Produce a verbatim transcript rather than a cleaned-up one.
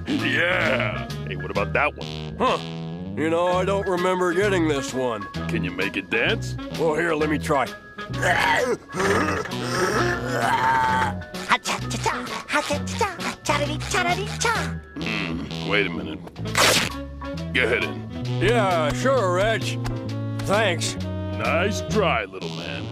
Yeah. Hey, what about that one? Huh. You know, I don't remember getting this one. Can you make it dance? Well, here, let me try. Hmm, wait a minute. Get it in. Yeah, sure, Reg. Thanks. Nice try, little man.